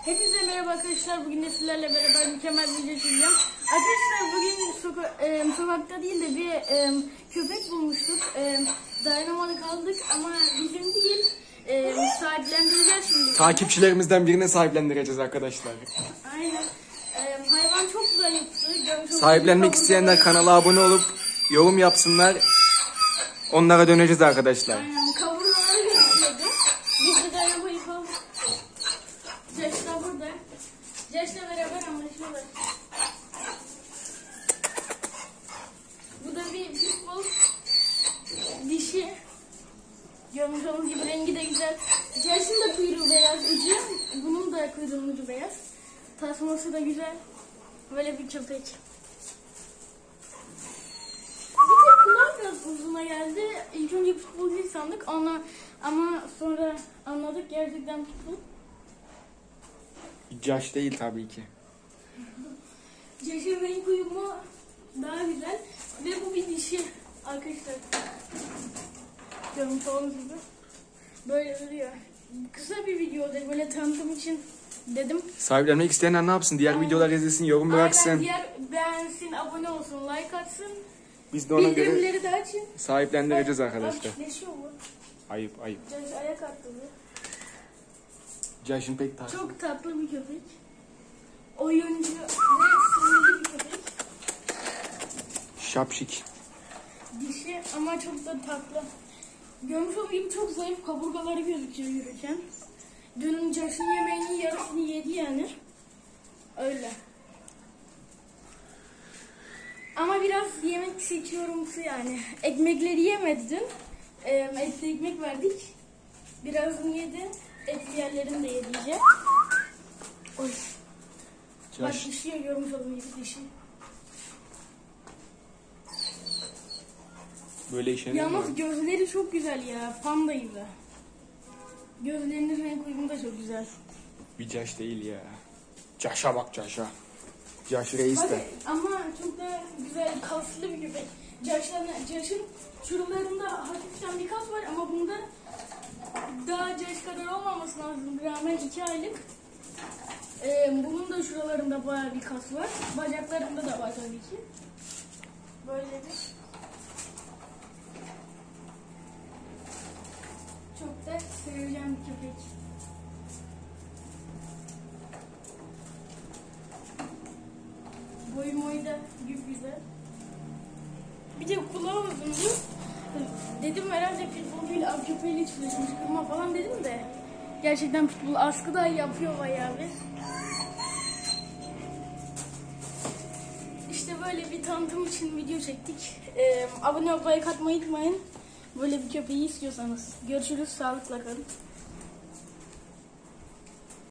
Hepinize merhaba arkadaşlar. Bugün de sizlerle beraber mükemmel bir video çekeceğim. Arkadaşlar bugün sokakta değil de bir köpek bulmuştuk. Dayanamadık aldık ama bizim değil. Sahiplendireceğiz şimdi. Takipçilerimizden birine sahiplendireceğiz arkadaşlar. Aynen. Hayvan çok zayıftı. Sahiplenmek isteyenler kanala abone olup yorum yapsınlar. Onlara döneceğiz arkadaşlar. Aynen. Kaburgaları gözüküyordu. Biz de dayanamayı kaldık. Ceş'le burada. Ceş'le beraber anlaşıyorlar. Bu da bir pitbull. Dişi. Görmüş olduğunuz gibi rengi de güzel. Ceş'in de kuyruğu beyaz ucu. Bunun da kuyruğun ucu beyaz. Tasması da güzel. Böyle bir köpek. Bir de kulağı biraz uzuna geldi. İlk önce pitbull değil sandık. Ama sonra anladık gerçekten pitbull. Josh değil tabii ki. Ceş'in renk uyumu daha güzel. Ve bu bir dişi arkadaşlar. Görmüş olduğunuz gibi. Böyle duruyor. Kısa bir videodur böyle tanıtım için dedim. Sahiplenmek isteyenler ne yapsın? Diğer videolar izlesin, yorum bıraksın. Aynen, diğer beğensin, abone olsun, like atsın. Biz de ona göre Bildirimleri de açın. sahiplendireceğiz arkadaşlar. Çiftleşiyor bu. Ayıp. Ceş ayak attı bu. Josh'ın pek tatlı. Çok tatlı bir köpek. Oyuncu ve sinirli bir köpek. Şapşik. Dişi ama çok da tatlı. Görmüş olduğunuz gibi çok zayıf, kaburgaları gözüküyor yürürken. Dün Josh'un yemeğinin yarısını yedi yani. Öyle. Ama biraz yemek seçiyorumsu yani. Ekmekleri yemedi dün. Etli ekmek verdik. Birazını yedi. Etli yerlerini de yedi. Oy. Bak Josh. dişiye görmüş olduğunuz gibi dişi. Böyle işe yarıyor. Yalnız gözleri çok güzel ya. Panda gibi. Gözlerinin renk uyumu da çok güzel. Bir Josh değil ya. Josh'a bak Josh'a. Josh reis de. Ama çok da güzel kaslı bir köpek. Josh'ın şuralarında hafiften bir kas var ama bunda daha Josh kadar olmaması lazım. Rağmen 2 aylık. Bunun da şuralarında bayağı bir kas var. Bacaklarında da var tabii ki. Böyledir. Çok da seveceğim bir köpek. Boyu da güzel. Bir de kulağı uzundu. Dedim herhalde pitbull değil, av köpeğiyle çiftleşmiş kırma falan dedim de. Gerçekten pitbull askı da yapıyor bayağı bir. İşte böyle bir tanıtım için video çektik. Abone olmayı, like atmayı unutmayın. Böyle bir köpeği istiyorsanız. Görüşürüz, sağlıkla kalın.